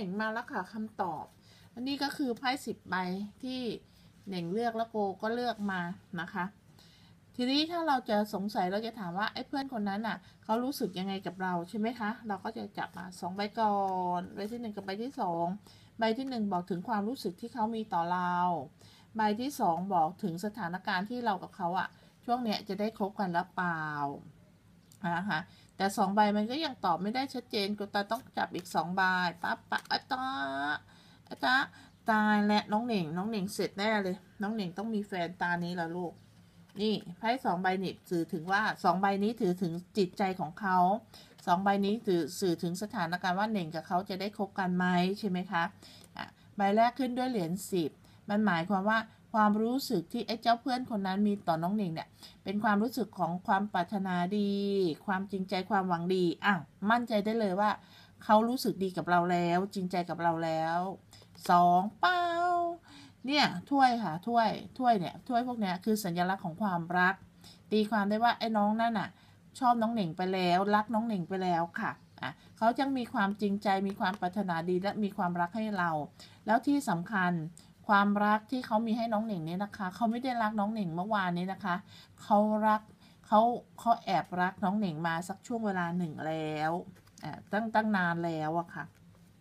น่งมาแล้วค่ะคำตอบอันนี้ก็คือไพ่10 ใบที่เหน่งเลือกแล้วโกก็เลือกมานะคะทีนี้ถ้าเราจะสงสัยเราจะถามว่าไอ้เพื่อนคนนั้นน่ะเขารู้สึกยังไงกับเราใช่ไหมคะเราก็จะจับมา2 ใบก่อนใบที่1กับใบที่2ใบที่1บอกถึงความรู้สึกที่เขามีต่อเราใบที่2บอกถึงสถานการณ์ที่เรากับเขาอะช่วงเนี้ยจะได้คบกันหรือเปล่านะคะแต่2 ใบมันก็ยังตอบไม่ได้ชัดเจนกูตาต้องจับอีก2 ใบปั๊บปั๊บอะตาตายและน้องเหน่งเสร็จแน่เลยน้องเหน่งต้องมีแฟนตานี้แล้วลูกนี่ไพ่2 ใบนี่สื่อถึงว่า2 ใบนี้ถือถึงจิตใจของเขา2 ใบนี้สื่อถึงสถานการณ์ว่าเหน่งกับเขาจะได้คบกันไหมใช่ไหมคะใบแรกขึ้นด้วยเหรียญ10มันหมายความว่าความรู้สึกที่ไอ้เจ้าเพื่อนคนนั้นมีต่อน้องเหน่งเนี่ยเป็นความรู้สึกของความปรารถนาดีความจริงใจความหวังดีมั่นใจได้เลยว่าเขารู้สึกดีกับเราแล้วจริงใจกับเราแล้ว2 เป้าเนี่ยถ้วยค่ะถ้วยเนี่ยถ้วยพวกเนี้ยคือสัญลักษณ์ของความรักตีความได้ว่าไอ้น้องนั่นน่ะชอบน้องเหน่งไปแล้วรักน้องเหน่งไปแล้วค่ะเขาจังมีความจริงใจมีความปรารถนาดีและมีความรักให้เราแล้วที่สำคัญความรักที่เขามีให้น้องเหน่งเนี่ยนะคะเขาไม่ได้รักน้องเหน่งเมื่อวานนี้นะคะเขารักเขาแอบรักน้องเหน่งมาสักช่วงเวลาหนึ่งแล้วตั้งนานแล้วอะค่ะ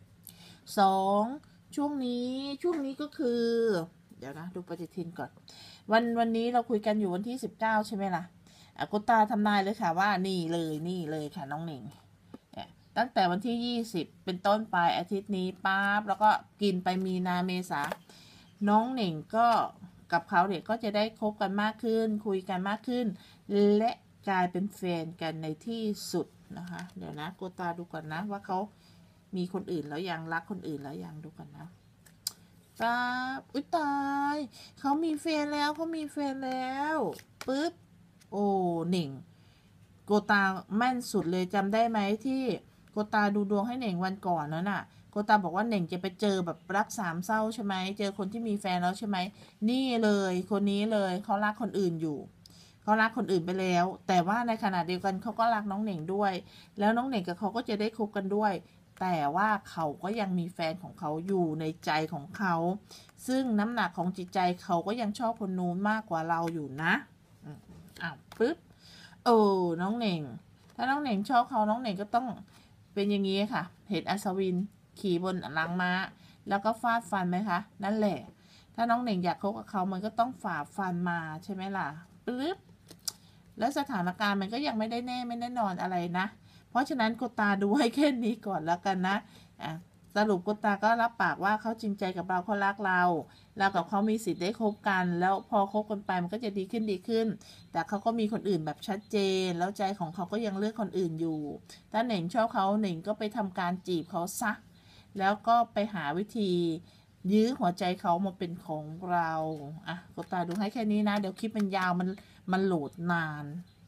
2ช่วงนี้ก็คือเดี๋ยวนะดูปฏิทินก่อนวันนี้เราคุยกันอยู่วันที่19ใช่ไหมล่ะกุตาทำนายเลยค่ะว่านี่เลยค่ะน้องเหน่งตั้งแต่วันที่20เป็นต้นไปอาทิตย์นี้ปั๊บแล้วก็กินไปมีนาเมษาน้องเหน่งก็กับเขาเด็กก็จะได้คบกันมากขึ้นคุยกันมากขึ้นและกลายเป็นแฟนกันในที่สุดนะคะเดี๋ยวนะกุตาดูก่อนนะว่าเขามีคนอื่นแล้วยังรักคนอื่นแล้วยังดูกันนะอุ๊ยตายเขามีแฟนแล้วปึ๊บโอ้เหน่งโกตาแม่นสุดเลยจำได้ไหมที่โกตาดูดวงให้เหน่งวันก่อนนั้นน่ะโกตาบอกว่าเหน่งจะไปเจอแบบรักสามเศร้าใช่ไหมเจอคนที่มีแฟนแล้วใช่ไหมนี่เลยคนนี้เลยเขารักคนอื่นอยู่เขารักคนอื่นไปแล้วแต่ว่าในขณะเดียวกันเขาก็รักน้องเหน่งด้วยแล้วน้องเหน่งกับเขาก็จะได้คบกันด้วยแต่ว่าเขาก็ยังมีแฟนของเขาอยู่ในใจของเขาซึ่งน้ำหนักของจิตใจเขาก็ยังชอบคนนู้นมากกว่าเราอยู่นะปึ๊บน้องเหน่งถ้าน้องเหน่งชอบเขาน้องเหน่งก็ต้องเป็นอย่างนี้ค่ะเห็นอัศวินขี่บนหลังม้าแล้วก็ฟาดฟันไหมคะนั่นแหละถ้าน้องเหน่งอยากคบกับเขามันก็ต้องฝ่าฟันมาใช่ไหมล่ะปึ๊บแล้วสถานการณ์มันก็ยังไม่ได้แน่ไม่แน่นอนอะไรนะเพราะฉะนั้นโกตาดูให้แค่นี้ก่อนแล้วกันนะสรุปโกตาก็รับปากว่าเขาจริงใจกับเราเขารักเรากับเขามีสิทธิ์ได้คบกันแล้วพอคบกันไปมันก็จะดีขึ้นแต่เขาก็มีคนอื่นแบบชัดเจนแล้วใจของเขาก็ยังเลือกคนอื่นอยู่ถ้าเหน่งชอบเขาเหน่งก็ไปทำการจีบเขาซะแล้วก็ไปหาวิธียื้อหัวใจเขามาเป็นของเราโกตาดูให้แค่นี้นะเดี๋ยวคลิปมันยาวมันโหลดนาน